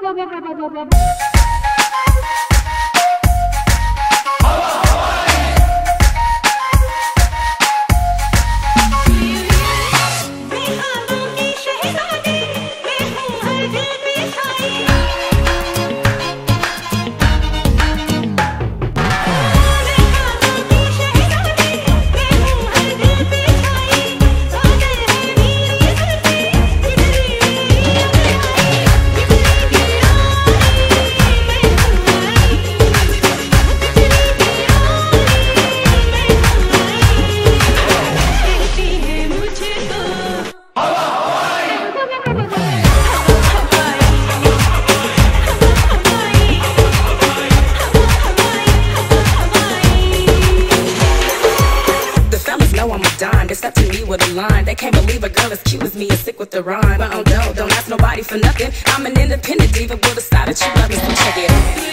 They stepped to me with a line. They can't believe a girl as cute as me is sick with the rhyme. But don't ask nobody for nothing. I'm an independent diva with a style that you love me, so check it.